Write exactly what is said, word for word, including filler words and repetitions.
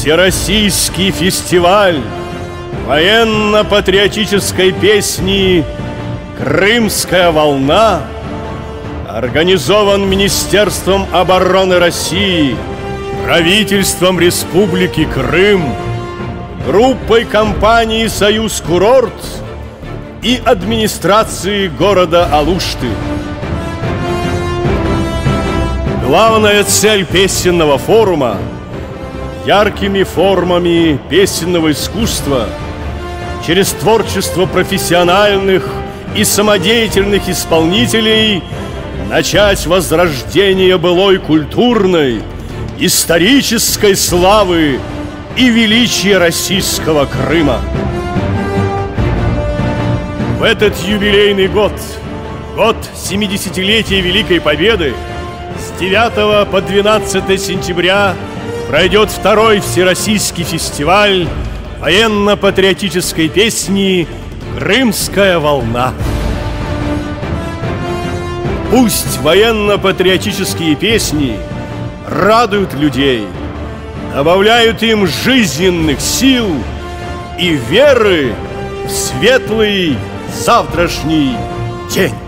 Всероссийский фестиваль военно-патриотической песни «Крымская волна» организован Министерством обороны России, правительством Республики Крым, группой компании «Союз Курорт» и администрацией города Алушты. Главная цель песенного форума – яркими формами песенного искусства через творчество профессиональных и самодеятельных исполнителей начать возрождение былой культурной, исторической славы и величия российского Крыма. В этот юбилейный год, год семидесятилетия Великой Победы, с девятого по двенадцатое сентября пройдет второй всероссийский фестиваль военно-патриотической песни «Крымская волна». Пусть военно-патриотические песни радуют людей, добавляют им жизненных сил и веры в светлый завтрашний день.